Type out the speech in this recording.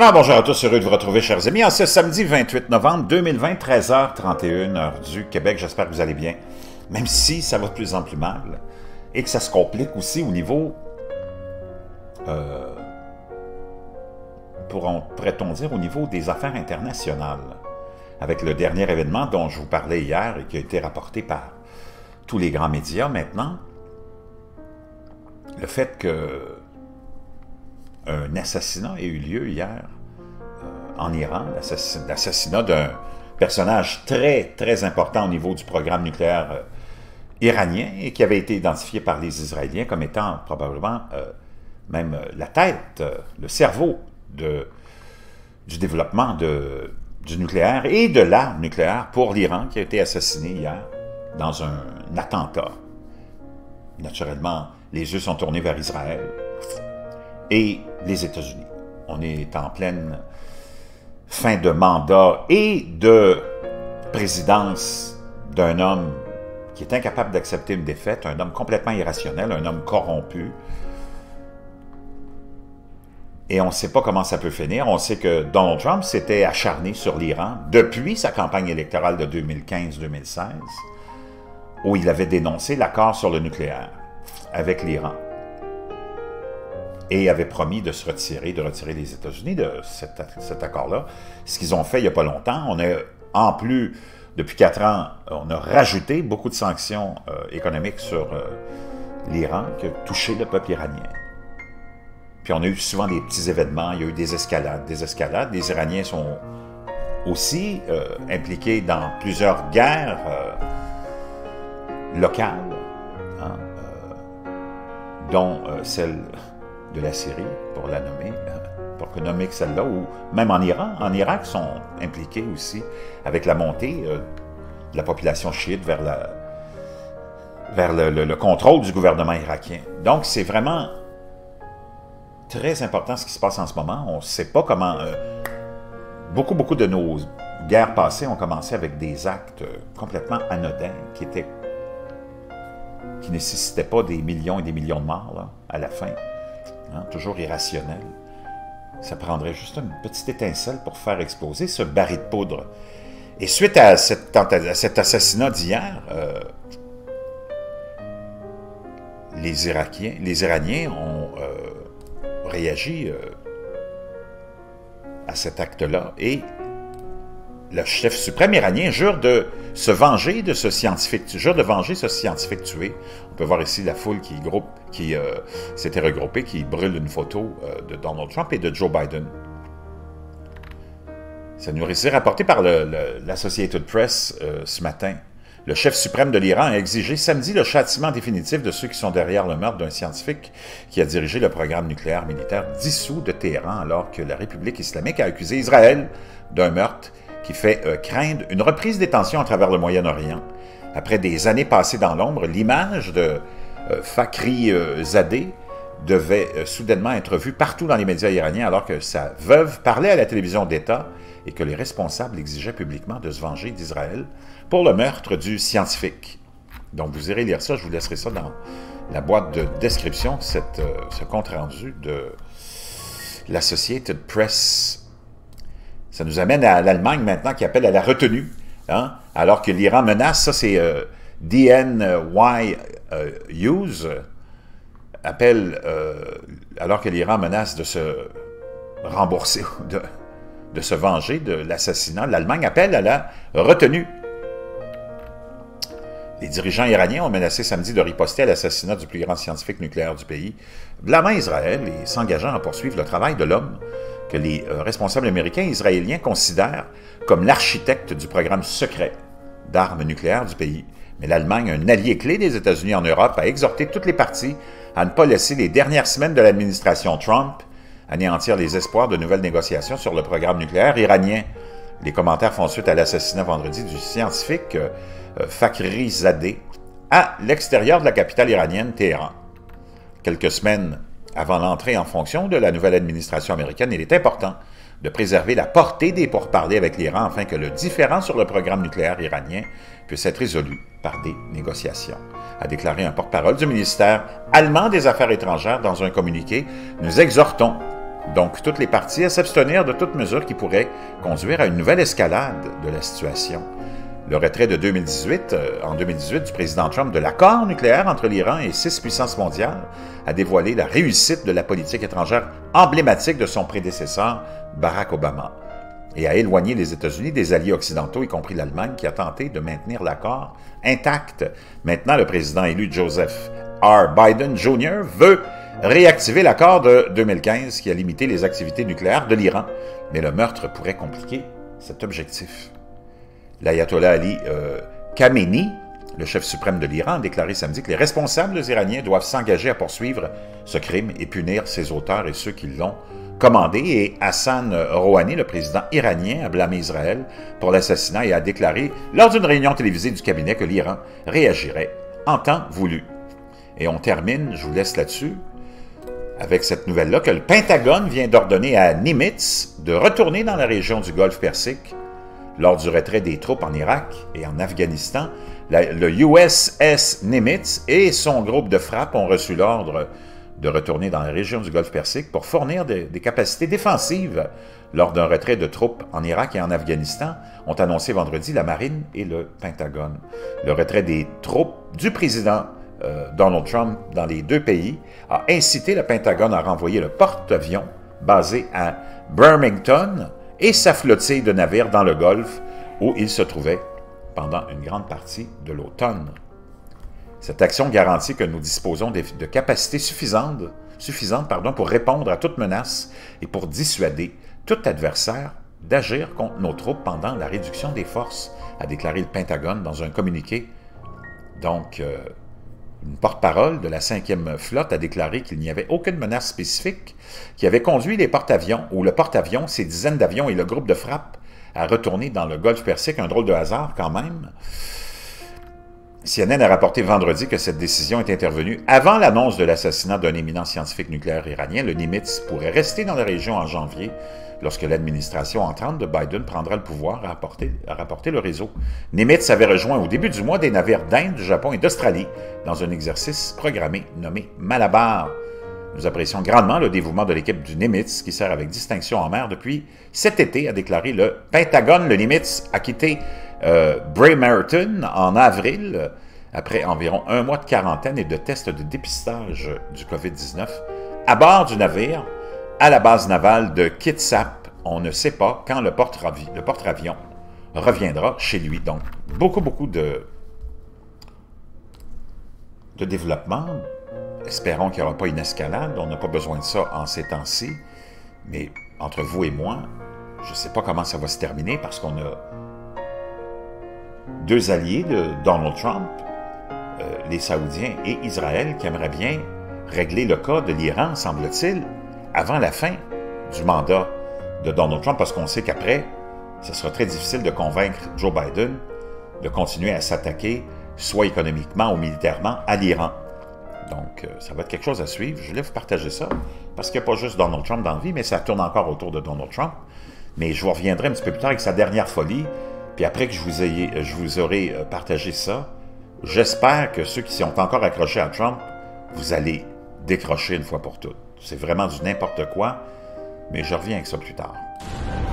Alors bonjour à tous, heureux de vous retrouver chers amis en ce samedi 28 novembre 2020, 13h31, heure du Québec. J'espère que vous allez bien, même si ça va de plus en plus mal et que ça se complique aussi au niveau, pourrait-on dire, au niveau des affaires internationales. Avec le dernier événement dont je vous parlais hier et qui a été rapporté par tous les grands médias maintenant, le fait que un assassinat ait eu lieu hier en Iran, l'assassinat d'un personnage très, très important au niveau du programme nucléaire iranien et qui avait été identifié par les Israéliens comme étant probablement même la tête, le cerveau du développement du nucléaire et de l'arme nucléaire pour l'Iran qui a été assassiné hier dans un attentat. Naturellement, les yeux sont tournés vers Israël et les États-Unis. On est en pleine fin de mandat et de présidence d'un homme qui est incapable d'accepter une défaite, un homme complètement irrationnel, un homme corrompu. Et on ne sait pas comment ça peut finir. On sait que Donald Trump s'était acharné sur l'Iran depuis sa campagne électorale de 2015-2016, où il avait dénoncé l'accord sur le nucléaire avec l'Iran et avait promis de se retirer, de retirer les États-Unis de cet accord-là. Ce qu'ils ont fait il n'y a pas longtemps. On a, en plus, depuis 4 ans, on a rajouté beaucoup de sanctions économiques sur l'Iran qui a touché le peuple iranien. Puis on a eu souvent des petits événements, il y a eu des escalades. Les Iraniens sont aussi impliqués dans plusieurs guerres locales, hein, dont celle de la Syrie, pour la nommer, pour que nommer que celle-là, ou même en Iran, en Irak, sont impliqués aussi avec la montée de la population chiite vers le contrôle du gouvernement irakien. Donc c'est vraiment très important ce qui se passe en ce moment. On ne sait pas comment... beaucoup de nos guerres passées ont commencé avec des actes complètement anodins qui ne nécessitaient pas des millions et des millions de morts là, à la fin. Hein, toujours irrationnel. Ça prendrait juste une petite étincelle pour faire exploser ce baril de poudre. Et suite à cet assassinat d'hier, les Iraniens ont réagi à cet acte-là et le chef suprême iranien jure de se venger de ce scientifique, tué. On peut voir ici la foule qui s'était regroupée, qui brûle une photo de Donald Trump et de Joe Biden. Ça nous est rapporté par l'Associated Press ce matin. Le chef suprême de l'Iran a exigé samedi le châtiment définitif de ceux qui sont derrière le meurtre d'un scientifique qui a dirigé le programme nucléaire militaire dissous de Téhéran, alors que la République islamique a accusé Israël d'un meurtre qui fait craindre une reprise des tensions à travers le Moyen-Orient. Après des années passées dans l'ombre, l'image de Fakhrizadeh devait soudainement être vue partout dans les médias iraniens alors que sa veuve parlait à la télévision d'État et que les responsables exigeaient publiquement de se venger d'Israël pour le meurtre du scientifique. Donc vous irez lire ça, je vous laisserai ça dans la boîte de description, ce compte-rendu de l'Associated Press. Ça nous amène à l'Allemagne maintenant qui appelle à la retenue, hein, alors que l'Iran menace, ça c'est DNY News, appelle, alors que l'Iran menace de se rembourser, de se venger de l'assassinat, l'Allemagne appelle à la retenue. Les dirigeants iraniens ont menacé samedi de riposter à l'assassinat du plus grand scientifique nucléaire du pays, blâmant Israël et s'engageant à poursuivre le travail de l'homme que les responsables américains et israéliens considèrent comme l'architecte du programme secret d'armes nucléaires du pays. Mais l'Allemagne, un allié clé des États-Unis en Europe, a exhorté toutes les parties à ne pas laisser les dernières semaines de l'administration Trump anéantir les espoirs de nouvelles négociations sur le programme nucléaire iranien. Les commentaires font suite à l'assassinat vendredi du scientifique Fakhrizadeh à l'extérieur de la capitale iranienne, Téhéran. Quelques semaines avant l'entrée en fonction de la nouvelle administration américaine, il est important de préserver la portée des pourparlers avec l'Iran afin que le différend sur le programme nucléaire iranien puisse être résolu par des négociations, a déclaré un porte-parole du ministère allemand des Affaires étrangères dans un communiqué. Nous exhortons donc toutes les parties à s'abstenir de toute mesure qui pourrait conduire à une nouvelle escalade de la situation. Le retrait de 2018, en 2018 du président Trump de l'accord nucléaire entre l'Iran et 6 puissances mondiales a dévoilé la réussite de la politique étrangère emblématique de son prédécesseur, Barack Obama, et a éloigné les États-Unis des alliés occidentaux, y compris l'Allemagne, qui a tenté de maintenir l'accord intact. Maintenant, le président élu Joseph R. Biden Jr. veut réactiver l'accord de 2015 qui a limité les activités nucléaires de l'Iran, mais le meurtre pourrait compliquer cet objectif. L'ayatollah Ali Khamenei, le chef suprême de l'Iran, a déclaré samedi que les responsables iraniens doivent s'engager à poursuivre ce crime et punir ses auteurs et ceux qui l'ont commandé. Et Hassan Rouhani, le président iranien, a blâmé Israël pour l'assassinat et a déclaré lors d'une réunion télévisée du cabinet que l'Iran réagirait en temps voulu. Et on termine, je vous laisse là-dessus, avec cette nouvelle-là, que le Pentagone vient d'ordonner à Nimitz de retourner dans la région du Golfe Persique. Lors du retrait des troupes en Irak et en Afghanistan, le USS Nimitz et son groupe de frappe ont reçu l'ordre de retourner dans la région du Golfe Persique pour fournir des capacités défensives. Lors d'un retrait de troupes en Irak et en Afghanistan, ont annoncé vendredi la Marine et le Pentagone. Le retrait des troupes du président Donald Trump dans les deux pays a incité le Pentagone à renvoyer le porte-avions basé à Birmingham et sa flottille de navires dans le Golfe où il se trouvait pendant une grande partie de l'automne. Cette action garantit que nous disposons de capacités suffisantes pour répondre à toute menace et pour dissuader tout adversaire d'agir contre nos troupes pendant la réduction des forces, a déclaré le Pentagone dans un communiqué. Donc, une porte-parole de la 5e flotte a déclaré qu'il n'y avait aucune menace spécifique qui avait conduit les porte-avions, ou le porte-avions, ses dizaines d'avions et le groupe de frappe à retourner dans le Golfe Persique, un drôle de hasard quand même. CNN a rapporté vendredi que cette décision est intervenue avant l'annonce de l'assassinat d'un éminent scientifique nucléaire iranien. Le Nimitz pourrait rester dans la région en janvier, lorsque l'administration entrante de Biden prendra le pouvoir à rapporter le réseau. Nimitz avait rejoint au début du mois des navires d'Inde, du Japon et d'Australie dans un exercice programmé nommé Malabar. Nous apprécions grandement le dévouement de l'équipe du Nimitz qui sert avec distinction en mer depuis cet été, a déclaré le Pentagone. Le Nimitz a quitté Bremerton en avril, après environ un mois de quarantaine et de tests de dépistage du COVID-19, à bord du navire à la base navale de Kitsap. On ne sait pas quand le porte-avions reviendra chez lui. Donc, beaucoup de développement. Espérons qu'il n'y aura pas une escalade. On n'a pas besoin de ça en ces temps-ci. Mais entre vous et moi, je ne sais pas comment ça va se terminer parce qu'on a deux alliés de Donald Trump, les Saoudiens et Israël, qui aimeraient bien régler le cas de l'Iran, semble-t-il, avant la fin du mandat de Donald Trump, parce qu'on sait qu'après, ce sera très difficile de convaincre Joe Biden de continuer à s'attaquer, soit économiquement ou militairement, à l'Iran. Donc, ça va être quelque chose à suivre. Je voulais vous partager ça, parce qu'il n'y a pas juste Donald Trump dans la vie, mais ça tourne encore autour de Donald Trump. Mais je vous reviendrai un petit peu plus tard avec sa dernière folie, puis après que je vous aurai partagé ça, j'espère que ceux qui sont encore accrochés à Trump, vous allez décrocher une fois pour toutes. C'est vraiment du n'importe quoi, mais je reviens avec ça plus tard.